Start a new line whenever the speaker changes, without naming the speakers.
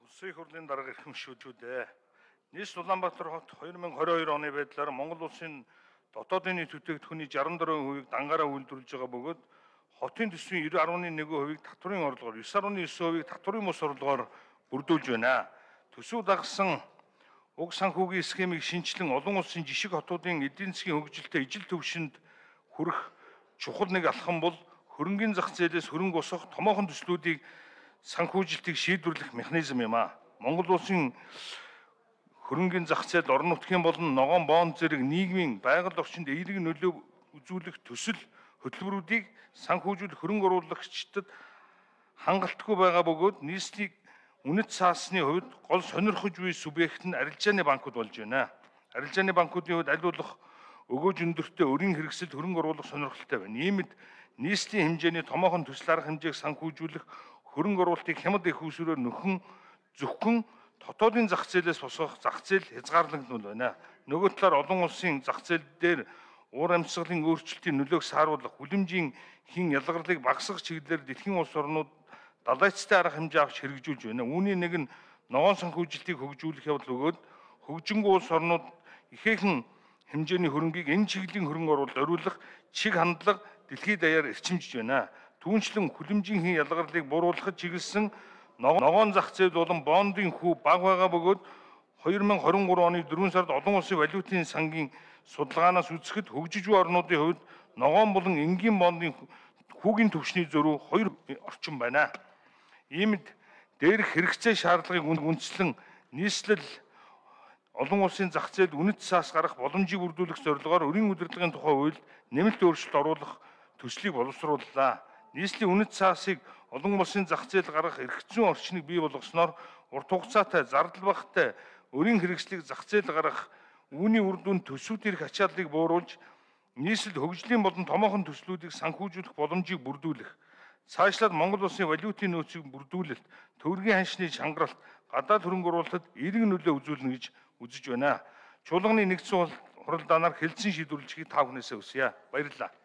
Улсын их хурлын дарга эрхэмшүүлжүүдээ нийс Улаанбаатар хот 2022 оны байдлаар Монгол улсын дотоодын нийт бүтээгдэхүүний 64%-ийг дангаараа үйлдвэрлэж байгаа бөгөөд хотын төсвийн 90.1%-ийг татврын орлогоор 9.9%-ийг татврын бус орлогоор бүрдүүлж байна. Төсөв дагсан уг санхүүгийн схемийг шинчлэн олон улсын жишг хотуудын эдийн засгийн хөгжилтэй ижил төвшөнд хүрэх чухал нэг алхам бол хөрөнгөний зах зээлээс хөрөнгө босгох томоохон төслүүдийг санхүүжилтийг шийдвэрлэх механизм юм а. Монгол улсын хөрөнгөний зах зээл орон нутгийн болон ногоон бонд зэрэг нийгмийн байгаль орчинд эерэг нөлөө үзүүлэх төсөл хөтөлбөрүүдийг санхүүжүүлэх хөрөнгө оруулагчдад хангалтгүй байгаа бөгөөд нийслэлийг үнэт цаасны хувьд гол сонирхож буй субъект нь арилжааны банкуд болж байна. Арилжааны банкуудын хувьд аль болох өгөөж өндөртэй өрийн хэрэгсэлд хөрөнгө оруулах сонирхолтой байна. Иймд нийслэлийн хэмжээний томоохон төсөл арга хэмжээг санхүүжүүлэх хөрөнгө оруулалтыг хямд их усүрээр нөхөн зөвхөн дотоодын зах зээлээс босгох зах зээл хязгаарлагдмал байна. Нөгөө талаар олон улсын зах зээл дээр уур амьсгалын өөрчлөлтийн нөлөөг сааруулах хүлэмжийн хэн ялгарлыг багасгах чиглэлээр дэлхийн улс орнууд далайцтай арга хэмжээ авч хэрэгжүүлж байна. Үүний нэг нь ногоон санхүүжилтийг хөгжүүлэх явдал бөгөөд хөгжингүй улс орнууд ихээхэн хэмжээний хөрөнгийг энэ чиглэлийн хөрөнгө оруулалт ориулах чиг хандлага дэлхийд даяар эрчимжиж байна. Түүнчлэн хүлэмжийн хэн ялгарлыг бууруулахад чиглэсэн ногоон зах зээл болон бондын хүү бага байгаа бөгөөд 2023 оны 4 сард олон улсын валютын сангийн судалгаанаас үзэхэд хөгжиж буй орнуудын хувьд ногоон болон энгийн бондын хүүгийн түвшний зөрүү 2 орчим байна. Иймд дээрх хэрэгцээ шаардлагыг үндслэн нийслэл олон улсын зах зээлд үнэт цаас гарах боломжийг бүрдүүлэх зорилгоор өрийн удирдлагын тухай хуульд нэмэлт өөрчлөлт оруулах төслийг боловсрууллаа. Нийслэлийн үнэт цаасыг олон улсын зах зээл гаргах эрх зүйн орчныг бий болгосноор урт хугацаатай зардал багатай өрийн хэрэгслийг зах зээл гаргах үүний үр дүнд төсвүүд ирэх ачааллыг бууруулж нийслэлд хөгжлийн болон томоохон төслүүдийг санхүүжүүлэх боломжийг бүрдүүлэх, цаашлаад Монгол улсын валютын нөөцийг бүрдүүлэлт, төгрөгийн ханшны чангаралт, гадаад хөрөнгө оруулалтад эерэг нөлөө үзүүлнэ гэж үзэж байна. Чуулганы нэгдсэн хуралдаанаар хэлэлцэн шийдвэрлэжгийг та бүхнээсээ хүсье. Баярлалаа.